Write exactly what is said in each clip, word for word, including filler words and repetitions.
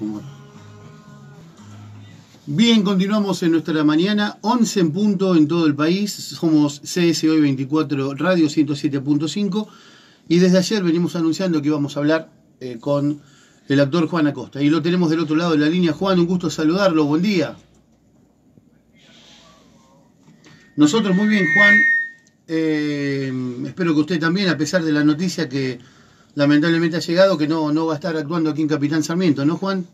Bien, continuamos en nuestra mañana, once en punto en todo el país. Somos C S Hoy veinticuatro Radio ciento siete punto cinco y desde ayer venimos anunciando que íbamos a hablar eh, con el actor Juan Acosta. Y lo tenemos del otro lado de la línea. Juan, un gusto saludarlo, buen día. Nosotros muy bien, Juan. Eh, espero que usted también, a pesar de la noticia que lamentablemente ha llegado, que no, no va a estar actuando aquí en Capitán Sarmiento, ¿no, Juan?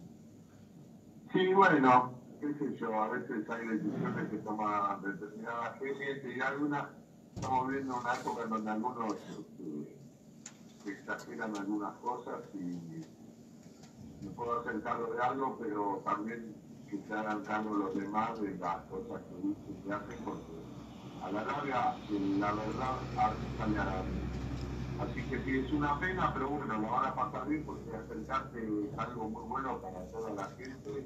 Sí, bueno, qué sé yo, a veces hay decisiones que toman determinadas gente y algunas, estamos viendo una época en donde algunos este, exageran algunas cosas y me puedo hacer cargo de algo, pero también que se hagan cargo los demás de las cosas que dicen y hacen, porque a la larga, la verdad, sale a la vida. Así que sí, es una pena, pero bueno, lo van a pasar bien porque acercarse es algo muy bueno para toda la gente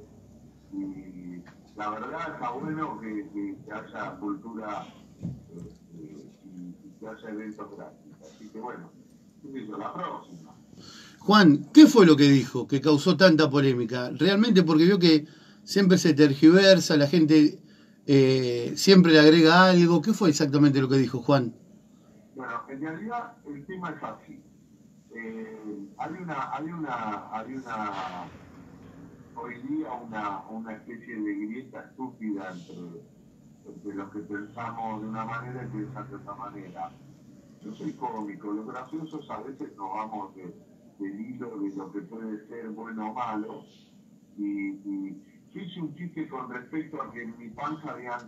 y la verdad está bueno que, que, que haya cultura eh, eh, y, y que haya eventos gratis. Así que bueno, eso, la próxima. Juan, ¿qué fue lo que dijo que causó tanta polémica? Realmente porque vio que siempre se tergiversa, la gente eh, siempre le agrega algo. ¿Qué fue exactamente lo que dijo, Juan? Bueno, en realidad el tema es así. Eh, hay una, hay una, hay una, hoy día una, una especie de grieta estúpida entre, entre los que pensamos de una manera y piensan de otra manera. Yo soy cómico, los graciosos a veces nos vamos de, del hilo de lo que puede ser bueno o malo. Y, y yo hice un chiste con respecto a que en mi panza habían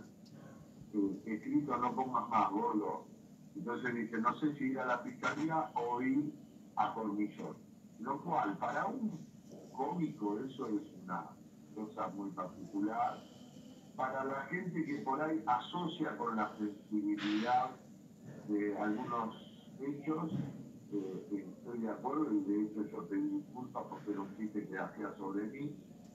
eh, escrito no pongas más, gordo. Entonces dije, no sé si ir a la fiscalía o ir a Cornillón. Lo cual, para un cómico, eso es una cosa muy particular. Para la gente que por ahí asocia con la sensibilidad de algunos hechos, eh, estoy de acuerdo y de hecho yo pedí disculpas porque era un chiste que hacía sobre mí.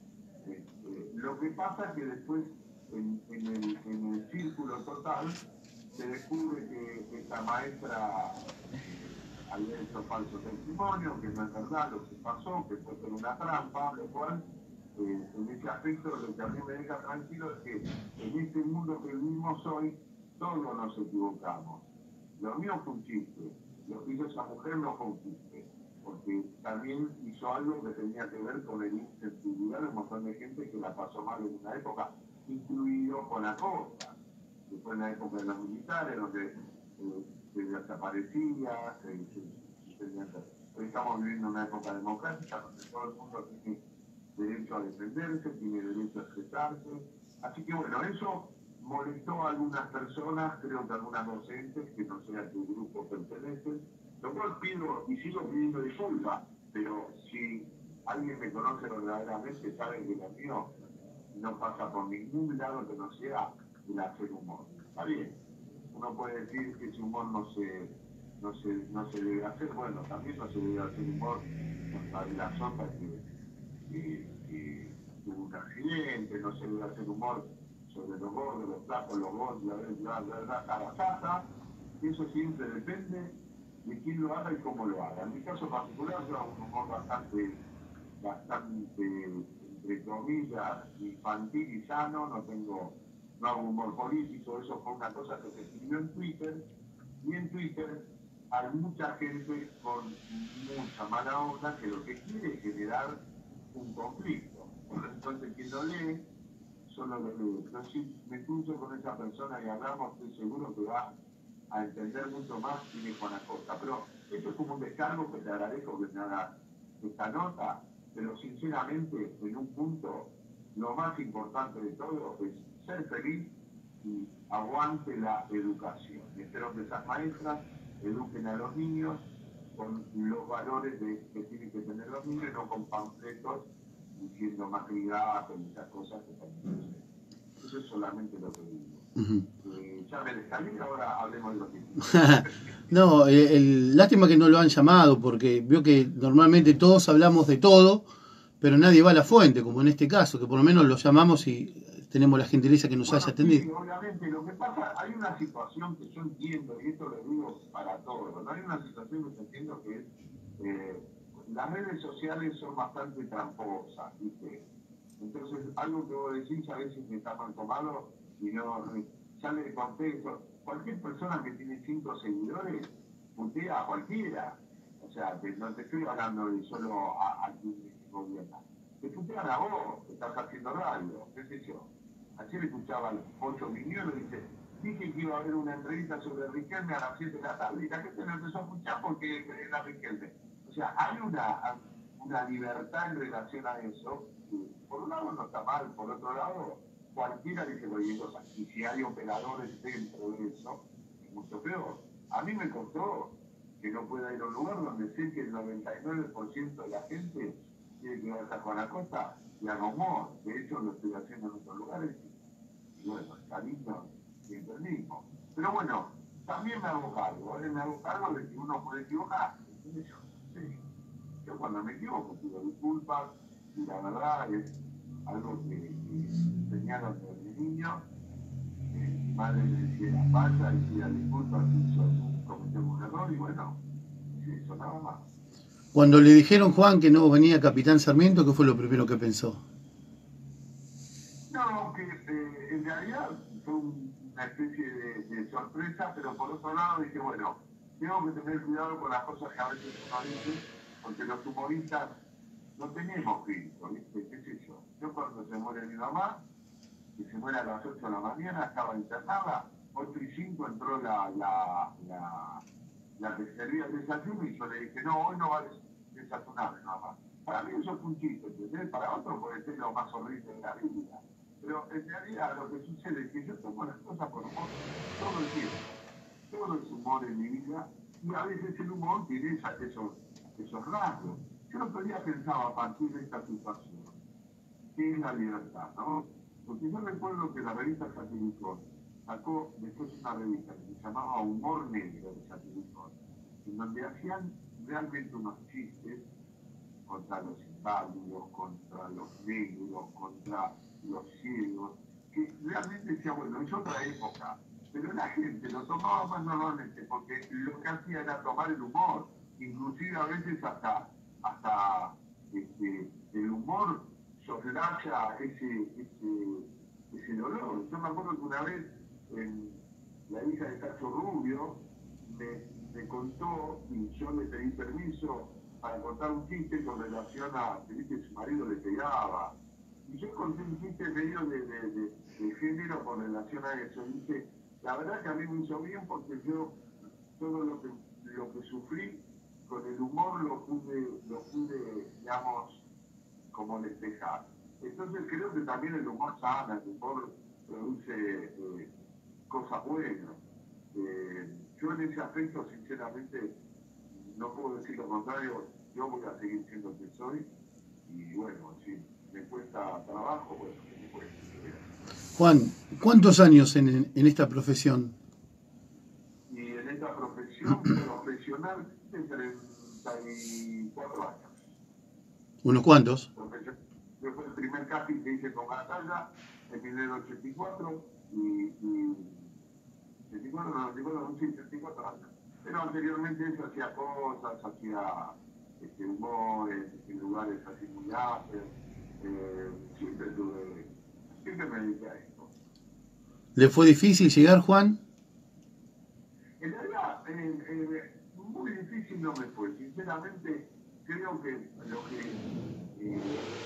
Eh, eh, lo que pasa es que después, en, en, el, en el círculo total, se descubre que esta maestra eh, había hecho falso testimonio, que no es verdad lo que pasó, que fue por una trampa, lo cual, eh, en ese aspecto, lo que a mí me deja tranquilo es que en este mundo que vivimos hoy, todos nos equivocamos. Lo mío fue un chiste, lo que hizo esa mujer no fue un chiste, porque también hizo algo que tenía que ver con la insensibilidad de un montón de gente que la pasó mal en una época, incluido con Acosta. Después en la época de los militares, donde eh, se desaparecía, se, se, se, se, hoy estamos viviendo una época democrática donde todo el mundo tiene derecho a defenderse, tiene derecho a expresarse. Así que bueno, eso molestó a algunas personas, creo que a algunas docentes, que no sé a qué grupo pertenecen, lo cual pido y sigo pidiendo disculpas, pero si alguien me conoce verdaderamente, sabe que lo mío no pasa por ningún lado que no sea el hacer humor. Está bien, uno puede decir que ese humor no se, no se, no se debe hacer, bueno, también no se debe hacer humor contra la Sota que, que, que tuvo un accidente, no se debe hacer humor sobre los gordos, los flacos, los gordos, la verdad, la verdad, cada casa, eso siempre depende de quién lo haga y cómo lo haga. En mi caso particular yo hago un humor bastante, bastante, entre comillas, infantil y sano, no tengo, no hago humor político, eso fue una cosa que se escribió en Twitter, y en Twitter hay mucha gente con mucha mala onda que lo que quiere es generar un conflicto. Entonces quien lo lee, solo lo lee. Pero si me cruzo con esa persona y hablamos, estoy seguro que va a entender mucho más quién es Juan Acosta. Pero esto es como un descargo que te agradezco que me haga esta nota, pero sinceramente, en un punto, lo más importante de todo es ser feliz y aguante la educación. Espero que esas maestras eduquen a los niños con los valores de, que tienen que tener los niños y no con panfletos diciendo más calidad y esas cosas que también no sé. Eso es solamente lo que digo. Uh-huh. eh, ya me descargué, ahora hablemos de lo que No, eh, el, lástima que no lo han llamado porque veo que normalmente todos hablamos de todo, pero nadie va a la fuente, como en este caso, que por lo menos lo llamamos y tenemos la gentileza que nos bueno, haya atendido. Sí, obviamente, lo que pasa, hay una situación que yo entiendo, y esto lo digo para todos, ¿no? Hay una situación que yo entiendo que es, eh, las redes sociales son bastante tramposas, ¿viste? Entonces, algo que vos decís a veces me está mal tomado y no sale de contexto. Cualquier persona que tiene cinco seguidores putea a cualquiera. O sea, te, no te estoy hablando de solo a, a quien gobierna. Te putean a vos, que estás haciendo radio, qué sé yo. Ayer escuchaba al Pocho Viñuelo y dice, dije que iba a haber una entrevista sobre Riquelme a las siete de la tarde y la gente me empezó a escuchar porque era Riquelme. O sea, hay una, una libertad en relación a eso. Por un lado no está mal, por otro lado, cualquiera dice cualquier cosa. Y si hay operadores dentro de eso, es mucho peor. A mí me costó que no pueda ir a un lugar donde sé que el noventa y nueve por ciento de la gente tiene que ver a Juan Acosta y a humor. De hecho, lo estoy haciendo en otros lugares. Y bueno, está lindo, siempre el mismo. Pero bueno, también me hago cargo, ¿eh? Me hago cargo de que uno puede equivocarse. Sí. Yo cuando me equivoco pido disculpas y la verdad es algo que, que enseñaron desde niño. Eh, mi madre me decía, vaya y pida disculpas si cometemos un error y bueno, es eso, nada más. Cuando le dijeron, Juan, que no venía Capitán Sarmiento, ¿qué fue lo primero que pensó? No, que eh, en realidad fue una especie de, de sorpresa, pero por otro lado dije, bueno, tengo que tener cuidado con las cosas que a veces uno dice, porque los humoristas no tenemos filtro, ¿viste? ¿Qué sé yo? Yo cuando se muere mi mamá, que se muere a las ocho de la mañana, estaba internada, ocho y cinco entró la, la, la, la que servía el desayuno y yo le dije, no, hoy no va a desayunar mi mamá. Para mí eso es un chiste, ¿entendés? Para otro puede ser lo más horrible de la vida. Pero en realidad lo que sucede es que yo tomo las cosas por humor todo el tiempo. Todo es humor en mi vida y a veces el humor tiene esa, esos, esos rasgos. Yo no podía pensar a partir de esta situación, que es la libertad, ¿no? Porque yo recuerdo que la revista Satilicón sacó después una revista que se llamaba Humor Negro de Satilicón, en donde hacían realmente unos chistes contra los inválidos, contra los negros, contra los ciegos, que realmente decía, bueno, es otra época, pero la gente lo tomaba más normalmente porque lo que hacía era tomar el humor, inclusive a veces hasta, hasta este, el humor soslacha ese, ese, ese dolor. Yo me acuerdo que una vez en la hija de Cacho Rubio me, me contó y yo le pedí permiso para contar un chiste con relación a que su marido le pegaba. Y yo conté un chiste medio de, de, de, de género con relación a eso. Y dije, la verdad que a mí me hizo bien porque yo todo lo que, lo que sufrí con el humor lo pude, lo pude, digamos, como despejar. Entonces creo que también el humor sana, el humor produce eh, cosas buenas. Eh, yo en ese aspecto, sinceramente, no puedo decir lo contrario, yo voy a seguir siendo el que soy y bueno, si me cuesta trabajo, bueno, que me cuesta. Juan, ¿cuántos años en, en esta profesión? Y en esta profesión profesional de treinta y cuatro años. ¿Unos cuantos? Yo fue el primer casting que hice con Batalla en mil novecientos ochenta y cuatro y, y ochenta y cuatro, no, ochenta y cuatro, sí, ochenta y cuatro años. Pero anteriormente eso hacía cosas, hacía este, humor en lugares así muy ásperos. Eh, siempre tuve, siempre me dediqué a esto. ¿Le fue difícil llegar, Juan? En realidad, eh, eh, muy difícil no me fue. Sinceramente, creo que lo que eh,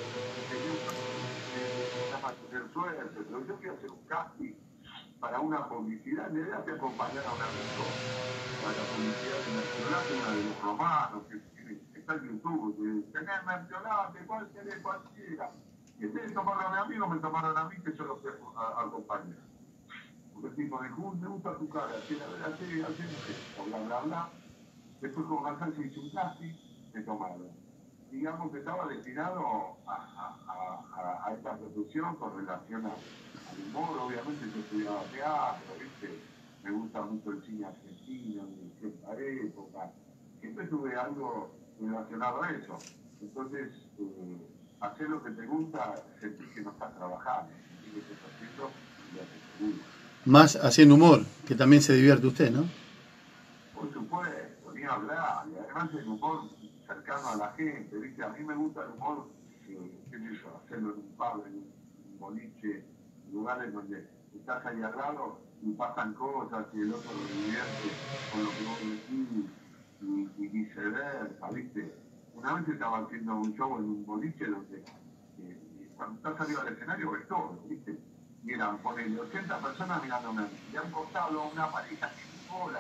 llama tener suerte, pero yo quiero hacer un casting para una publicidad, en realidad te acompañar a un amigo para la publicidad de Mertiolate, una de los romanos, que, que está en YouTube, que tenés Mertiolate, ¿cuál querés? Cualquiera. Y en vez de tomarlo a mi amigo, me tomaron a mí, que yo lo fui a, a, a acompañar. Porque el tipo me dijo, me gusta tu cara, hace, hace, hace un gesto, bla, bla, bla. Después con Gonzalo se hizo un casting, me tomaron. Digamos que estaba destinado a, a, a, a esta profesión con relación a, al humor. Obviamente yo estudiaba teatro, ¿viste? Me gusta mucho el cine argentino, de cierta época. Siempre tuve algo relacionado a eso. Entonces, eh, hacer lo que te gusta, sentís que no estás trabajando, sentís que estás haciendo y haces seguro. Más haciendo humor, que también se divierte usted, ¿no? Por supuesto, ni hablar, y además además el humor cercano a la gente, ¿viste? A mí me gusta el humor, eh, qué sé yo, hacerlo en un pub, en un boliche, lugares donde estás ahí al lado y pasan cosas y el otro lo divierte con lo que vos decís y, y viceversa, ¿viste? Una vez estaba haciendo un show en un boliche donde eh, cuando estás arriba del escenario ves todo, ¿viste? Y eran, ponele, ochenta personas mirándome, y han costado una pareja que hola,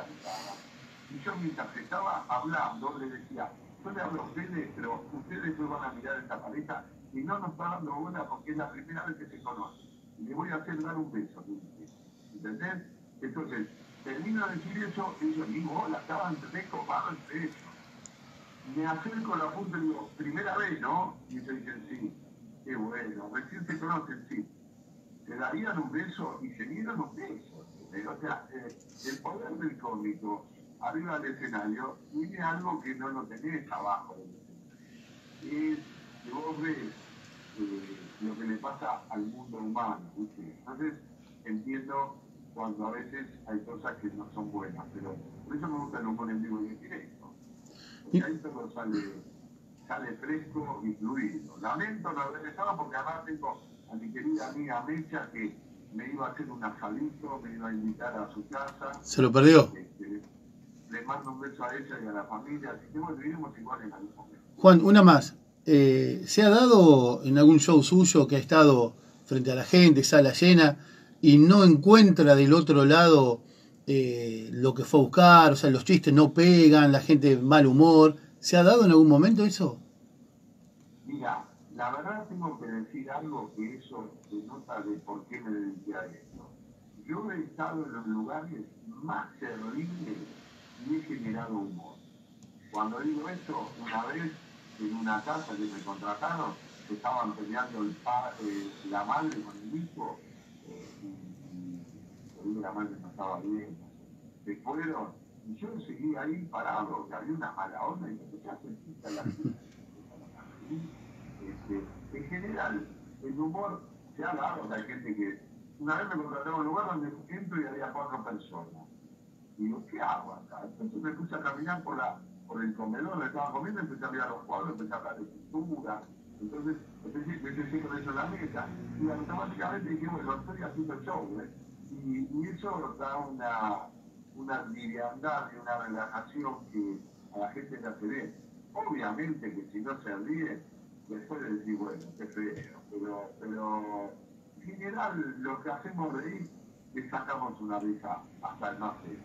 y yo mientras estaba hablando le decía, yo le hablo a ustedes, pero ustedes no van a mirar a esta pareja y no nos está dando buena porque es la primera vez que se conocen. Y le voy a hacer dar un beso, ¿entendés? Entonces, termino de decir eso y yo digo, hola, estaban recopados entre ellos. Me acerco a la punta y digo, primera vez, ¿no? Y se dicen, sí, qué bueno, recién se conocen, sí. Se darían un beso y se dieron un beso. O sea, eh, el poder del cómico arriba del escenario tiene algo que no lo tenés abajo del escenario. Es que vos ves eh, lo que le pasa al mundo humano, ¿viste? Entonces entiendo cuando a veces hay cosas que no son buenas, pero por eso me gusta el humor en vivo y en directo. Porque ahí todo sale, sale fresco y fluido. Lamento no haber estado porque además tengo a mi querida amiga Mecha que me iba a hacer un asadito, me iba a invitar a su casa. ¿Se lo perdió? Este, le mando un beso a ella y a la familia, así que bueno, vivimos igual en algún momento. Juan, una más. Eh, ¿Se ha dado en algún show suyo que ha estado frente a la gente, sala llena, y no encuentra del otro lado eh, lo que fue a buscar? O sea, los chistes no pegan, la gente mal humor. ¿Se ha dado en algún momento eso? Mira, la verdad tengo que decir algo que eso denota de por qué me dediqué a esto. Yo he estado en los lugares más terribles y he generado humor. Cuando digo esto, una vez en una casa que me contrataron, estaban peleando el padre, la madre con el hijo, eh, y, y la madre no estaba bien. Se fueron, y yo seguí ahí parado, que había una mala onda, y me empecé a sentir a la gente. Este, en general, el humor se ha dado, hay gente que... Una vez me contrataron en un lugar donde entro y había cuatro personas. Y digo, ¿qué hago acá? Entonces me puse a caminar por, la, por el comedor donde estaba comiendo, empecé a mirar los cuadros, empecé a hablar de pintura. Entonces empecé, empecé con eso en la mesa y automáticamente dije, bueno, estoy haciendo el show, ¿eh? Y, y eso da una, una liviandad y una relajación que a la gente le hace bien. Obviamente que si no se ríe, después de decir, bueno, qué feo, pero, pero en general lo que hacemos reír le sacamos una risa hasta el más serio.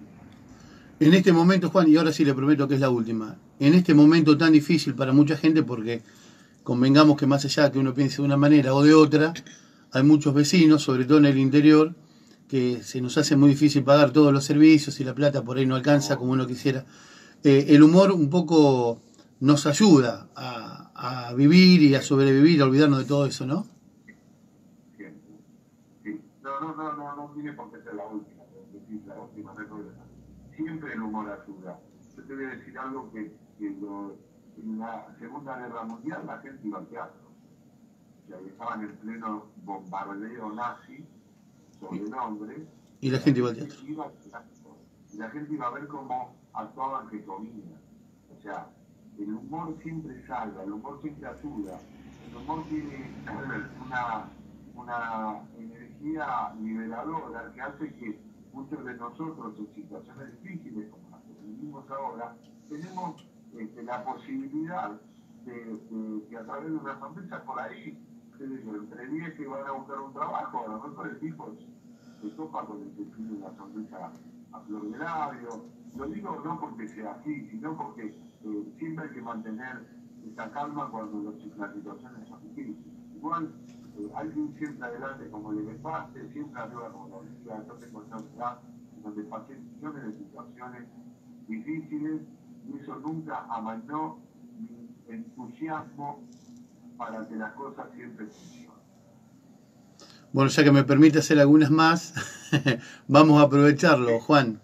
En este momento, Juan, y ahora sí le prometo que es la última, en este momento tan difícil para mucha gente, porque convengamos que más allá que uno piense de una manera o de otra, hay muchos vecinos, sobre todo en el interior, que se nos hace muy difícil pagar todos los servicios y la plata por ahí no alcanza como uno quisiera. Eh, el humor un poco nos ayuda a, a vivir y a sobrevivir, a olvidarnos de todo eso, ¿no? Siempre. Sí. No, no, no, no, no tiene por qué ser la última, decir la última, no es problema. Siempre el humor ayuda. Yo te voy a decir algo que, que lo, en la Segunda Guerra Mundial la gente iba al teatro. O sea, estaban en pleno bombardeo nazi sobre Londres. Y la gente iba al teatro. Iba al teatro. Y la gente iba a ver cómo actuaban que comían. O sea, el humor siempre salva, el humor siempre ayuda. El humor tiene una, una energía liberadora que hace que muchos de nosotros en situaciones difíciles, como las que vivimos ahora, tenemos este, la posibilidad de, de que a través de una sonrisa por ahí, entre diez que van a buscar un trabajo, a lo mejor el tipo se topa con el que tiene una sonrisa a flor de labio. Lo digo no porque sea así, sino porque eh, siempre hay que mantener esa calma cuando las situaciones son difíciles. Igual eh, hay que ir siempre adelante como le pase, siempre arriba como lo decía, yo tengo una ciudad donde pasé millones de situaciones difíciles y eso nunca amainó mi entusiasmo para que las cosas siempre funcionen. Bueno, ya que me permite hacer algunas más, vamos a aprovecharlo, Juan.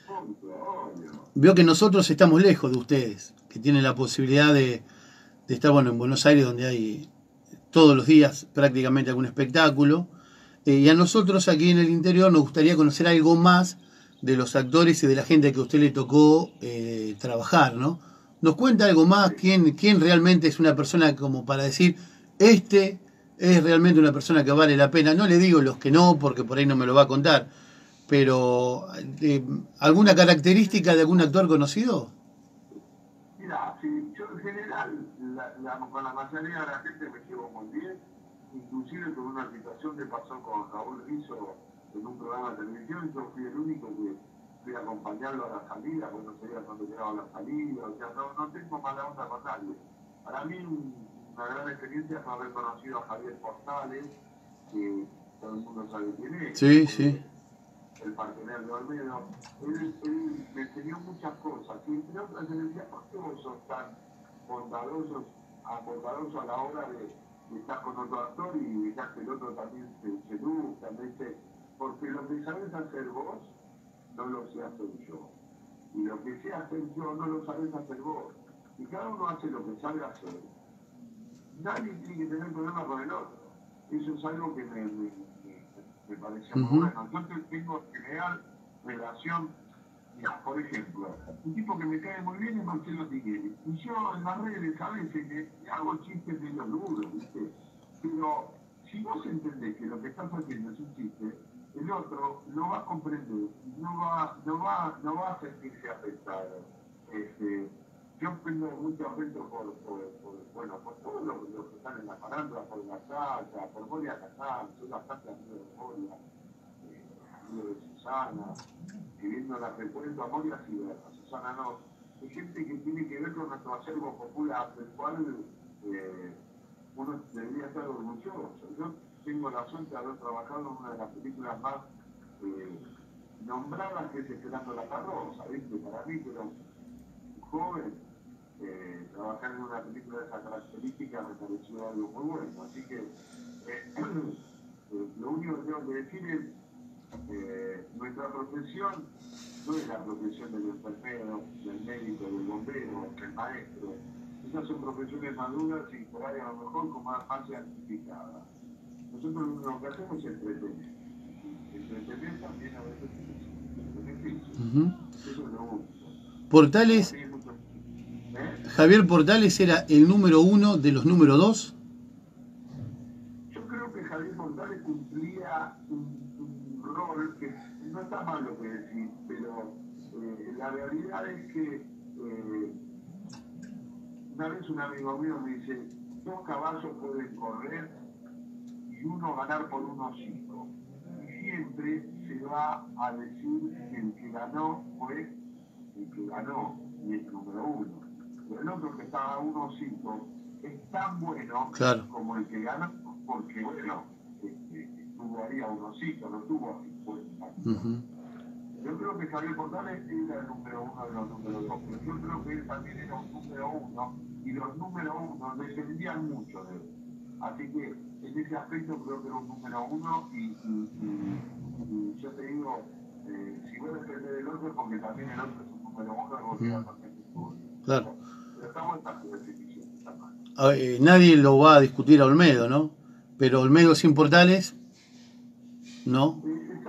Veo que nosotros estamos lejos de ustedes, que tienen la posibilidad de, de estar bueno en Buenos Aires, donde hay todos los días prácticamente algún espectáculo. Eh, y a nosotros aquí en el interior nos gustaría conocer algo más de los actores y de la gente que a usted le tocó eh, trabajar, ¿no? ¿Nos cuenta algo más? ¿Quién, quién realmente es una persona como para decir, este es realmente una persona que vale la pena? No le digo los que no, porque por ahí no me lo va a contar, pero eh, ¿alguna característica de algún actor conocido? Mira, si yo en general, la, la, con la mayoría de la gente me llevo muy bien, inclusive con una situación que pasó con Raúl Rizzo en un programa de televisión, yo fui el único que fui a acompañarlo a la salida, porque no sabía cuándo llegaba la salida, o sea, no, no tengo mala onda con nadie. Para mí una gran experiencia fue haber conocido a Javier Portales, que todo el mundo sabe quién es. Sí, sí. El partener de Olmedo, él, él me enseñó muchas cosas, y entre otras me decía, ¿por qué vos sos tan bondadosos, a, bondadoso a la hora de, de estar con otro actor y dejar que el otro también se seduzca? Me dice, porque lo que sabes hacer vos, no lo sé hacer yo, y lo que sé hacer yo, no lo sabes hacer vos, y cada uno hace lo que sabe hacer, nadie tiene que tener problema con el otro. Eso es algo que me, me, me, me pareció muy Uh-huh. bueno. Yo tengo que crear relación, mira, por ejemplo, un tipo que me cae muy bien es Marcelo Tinelli. Y yo en las redes a veces me hago chistes medio duros, ¿viste? Pero si vos entendés que lo que estás haciendo es un chiste, el otro lo va a comprender, no va, no va, no va a sentirse afectado. Este, yo tengo mucho afecto por, por, por, bueno, por todos los, los que están en la farándula, por la casa, por Moria Casal, soy bastante amigo de Moria, eh, amigo de Susana, viviendo la frecuento a Moria, sí, a Susana no. Hay gente que tiene que ver con nuestro acervo popular, del cual eh, uno debería estar orgulloso. Yo tengo la suerte de haber trabajado en una de las películas más eh, nombradas, que es Esperando la Carroza, ¿viste? Para mí, pero joven, eh, trabajar en una película de esa característica me pareció algo muy bueno. Así que eh, eh, lo único que tengo que decir es eh, nuestra profesión no es la profesión del enfermero, del médico, del bombero, del maestro. Esas son profesiones maduras y por ahí a lo mejor con más fase identificadas. Nosotros lo único que hacemos es entretener. Entretener también a veces es beneficio. Uh-huh. Eso es lo único. Portales, Javier Portales era el número uno de los número dos. Yo creo que Javier Portales cumplía un, un rol que no está mal lo que decir, pero eh, la realidad es que eh, una vez un amigo mío me dice, dos caballos pueden correr y uno ganar por un hocico. Y siempre se va a decir que el que ganó fue el que ganó y el número uno. Pero el otro que estaba a un hocico es tan bueno, claro, como el que ganó, porque bueno, este, estuvo ahí a un hocico, no tuvo a cincuenta. Uh-huh. Yo creo que Javier Portales era el número uno de los números dos, pero yo creo que él también era un número uno y los números uno dependían mucho de él. Así que en ese aspecto creo que era un número uno y, y, y, y yo te digo, eh, si vos dependés del otro, porque también el otro es un número uno y vos quedás con el estudio. Claro. Pero estamos en esta definición. Eh, nadie lo va a discutir a Olmedo, ¿no? Pero Olmedo sin Portales, ¿no?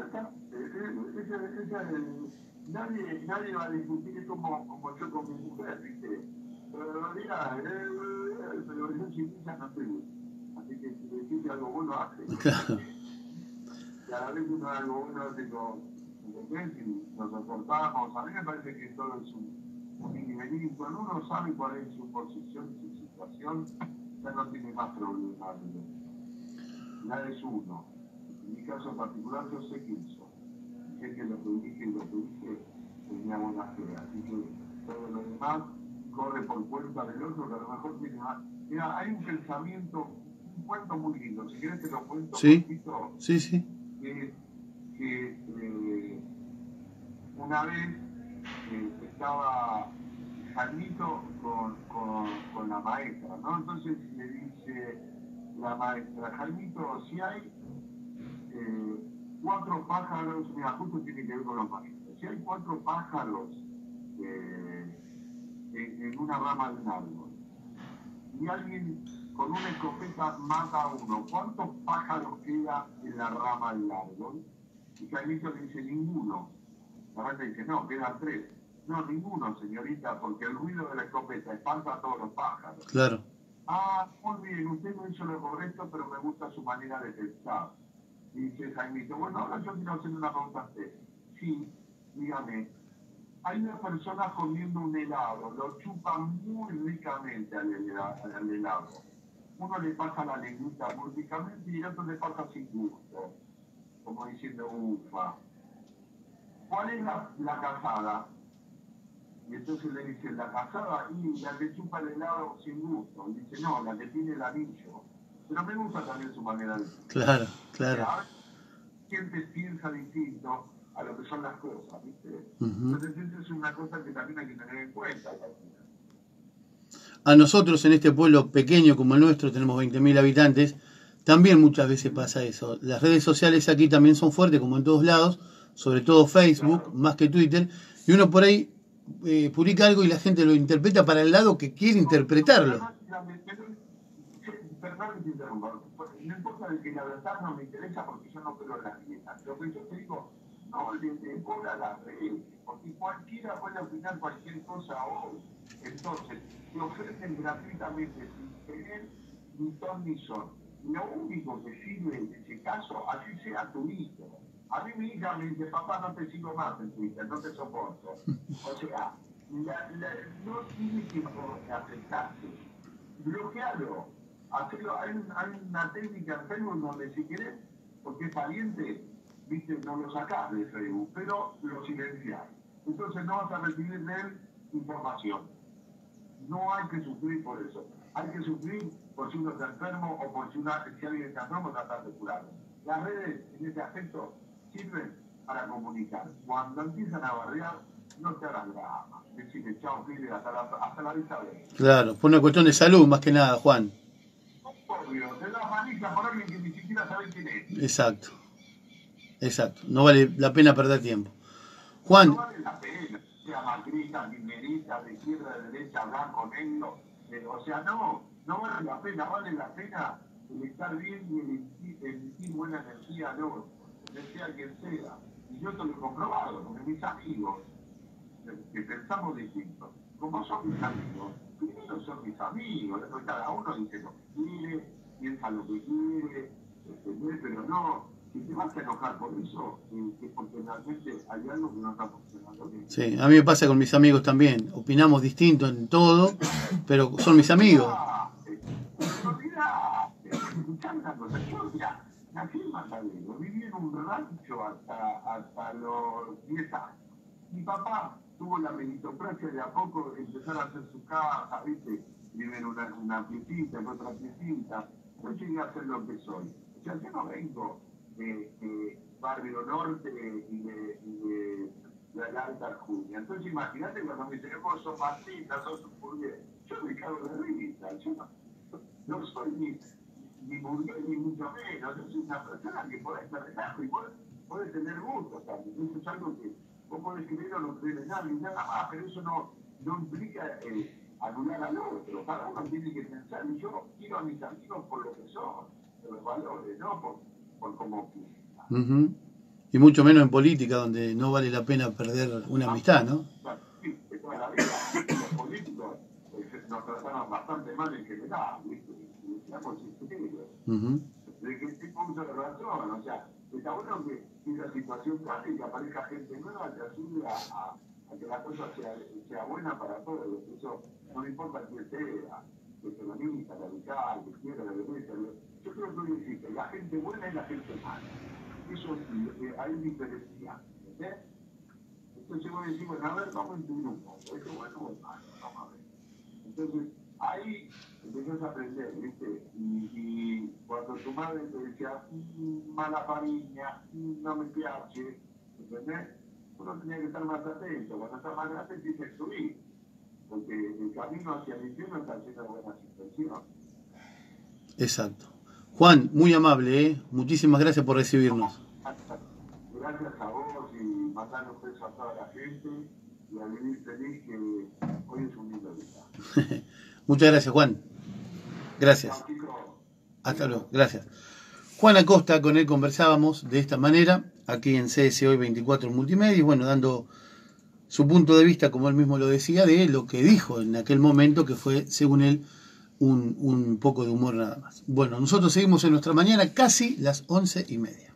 Nadie, nadie va a discutir como, como yo con mi mujer, ¿viste? Pero en realidad, eh, pero yo sin ella no estoy bien. Así que si le decís algo bueno, hace. Claro. Y a la vez uno algo bueno hace con, ¿entendés? Y nos soportamos. A mí me parece que todo es un, un ir y venir. Y cuando uno sabe cuál es su posición, su situación, ya no tiene más problemas. Ya es uno. En mi caso particular, yo sé quién soy. Sé que lo que dije y lo que dije tenía buena fe. Así que todo lo demás corre por cuenta del otro, que a lo mejor tiene más. Mira, hay un pensamiento, un cuento muy lindo. Si quieres te lo cuento sí, un poquito. Sí, sí. Que, que eh, una vez eh, estaba Jaimito con, con, con la maestra, ¿no? Entonces le dice la maestra, Jaimito, si hay eh, cuatro pájaros, mira, justo tiene que ver con los maestros, si hay cuatro pájaros eh, en, en una rama de un árbol, y alguien con una escopeta mata a uno, ¿cuántos pájaros queda en la rama del árbol? Y Jaimito le dice, ninguno. La maestra dice, no, quedan tres. No, ninguno, señorita, porque el ruido de la escopeta espanta a todos los pájaros. Claro. Ah, muy bien, usted no hizo lo correcto, pero me gusta su manera de pensar. Dice Jaimito, bueno, ahora yo quiero hacer una pregunta a usted. Sí, dígame, hay una persona comiendo un helado, lo chupa muy ricamente al helado. Al helado. Uno le pasa la lengüita muy ricamente y el otro le pasa sin gusto, como diciendo, ufa. ¿Cuál es la, la casada? Y entonces le dice, la casada, y la que chupa el helado sin gusto. Y dice, no, la que tiene el anillo. Pero me gusta también su manera de decir. Claro, claro. A veces gente piensa distinto a lo que son las cosas, ¿viste? Uh-huh. Entonces eso es una cosa que también hay que tener en cuenta. A nosotros en este pueblo pequeño como el nuestro, tenemos veinte mil habitantes, también muchas veces pasa eso. Las redes sociales aquí también son fuertes, como en todos lados, sobre todo Facebook, claro, más que Twitter, y uno por ahí eh, publica algo y la gente lo interpreta para el lado que quiere interpretarlo. Perdón que te interrumpa, no importa de que la verdad no me interesa porque yo no creo en la grieta. Lo que yo te digo, no le ponga la red, porque cualquiera puede opinar cualquier cosa hoy. Entonces, te ofrecen gratuitamente sin tener ni ton ni son. Lo único que sirve en ese caso, así sea tu hijo. A mí mi hija me dice, papá, no te sigo más en Twitter, no te soporto. O sea, la, la, no tiene que aceptarse. Bloquealo. Hacerlo. Hay, hay una técnica en Facebook donde si querés, porque es pariente, viste, no lo sacás de Facebook, pero lo silenciás. Entonces no vas a recibir de él información. No hay que sufrir por eso. Hay que sufrir por si uno está enfermo o por si, una, si alguien está enfermo, tratar de curarlo. Las redes, en ese aspecto, sirven para comunicar. Cuando empiezan a bardear, no te hagas drama. Decirle, chao, pibe, hasta la, hasta la vista de... Claro, por una cuestión de salud, más que nada, Juan. Obvio, te das manija por alguien que ni siquiera sabe quién es. Exacto. Exacto. No vale la pena perder tiempo. Juan. No vale la pena. Sea macrista, minerista, de izquierda, de derecha, blanco, negro. Eh, o sea, no, no vale la pena. Vale la pena el estar bien y el emitir buena energía al otro, sea quien sea. Y yo te lo he comprobado, porque mis amigos, que pensamos distintos, como son mis amigos, primero son mis amigos, después cada uno dice lo que quiere, piensa lo que quiere, ¿entendés? Pero no, si te vas a enojar por eso, eh, es porque realmente hay algo que no está funcionando bien. Sí, a mí me pasa con mis amigos también, opinamos distinto en todo, pero son mis amigos. No olvidás, escuchar una cosa, yo ya nací en Matadero, viví en un rancho hasta, hasta los diez años. Mi papá tuvo la meritocracia de a poco empezar a hacer su casa, ¿viste? Vive en una, una piecita, en otra piecita. Yo llegué a ser lo que soy. O sea, yo no vengo de, de Barrio Norte y de, y de, de la Alta Julia. Entonces, imagínate cuando me dicen, vos sos Martita, sos un burgués. Yo me cago de risa. Yo no, no soy ni, ni burgués ni mucho menos. Yo soy una persona que podés estar relajo y podés, podés tener gusto también. Eso es algo que vos podés creer o no creer en nada, ni nada más, pero eso no, no implica eh, anular al otro. Cada uno tiene que pensar, y yo quiero a mis amigos por lo que son, por los valores, no por, por cómo piensan. Uh-huh. Y mucho menos en política, donde no vale la pena perder una ah, amistad, ¿no? Sí, de toda la vida, los políticos eh, nos trataron bastante mal en general, ¿viste? Y decíamos sinceros. Uh-huh. De que tengo mucha razón, o sea, está bueno que esa situación cambie y que aparezca gente nueva que ayude a, a, a que la cosa sea, sea buena para todos. Eso no importa quién sea, que peronista, radical, que izquierda, de derecha. Yo creo que hoy existe la gente buena y la gente mala. Eso sí, eh, hay diferencia. ¿Entendés? Entonces vos decís, bueno, a ver, vamos a incluir un poco. Esto es bueno o es malo, vamos a ver. Entonces, ahí empezás a aprender, ¿viste? Y, y cuando tu madre te decía, mmm, mala pariña, mmm, no me piace, ¿entendés? Uno tenía que estar más atento. Cuando estás más grande empieza a excluir, porque el camino hacia el infierno está lleno de buenas intenciones. Exacto. Juan, muy amable, ¿eh? Muchísimas gracias por recibirnos. Gracias a vos y mandar un beso a toda la gente y a vivir feliz, que hoy es un lindo día. Muchas gracias, Juan. Gracias. Hasta luego. Gracias. Juan Acosta, con él conversábamos de esta manera, aquí en C S Hoy veinticuatro Multimedia, y bueno, dando su punto de vista, como él mismo lo decía, de lo que dijo en aquel momento, que fue, según él, un, un poco de humor nada más. Bueno, nosotros seguimos en nuestra mañana, casi las once y media.